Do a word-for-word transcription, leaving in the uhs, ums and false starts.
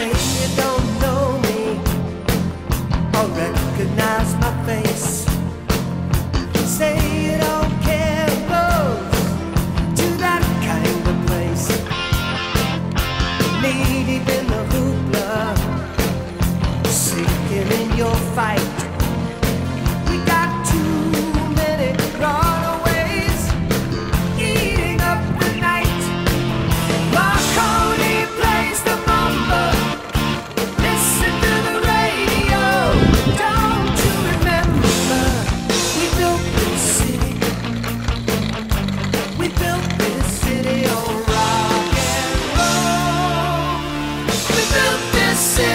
say you don't know me or recognize my face. Say you don't care who goes to that kind of place. Knee deep in the hoopla, sinking in your fight. We got too many runaways eating up the night. Marconi plays the mamba. Listen to the radio. Don't you remember? We built this city. We built this city on rock and roll. We built this city.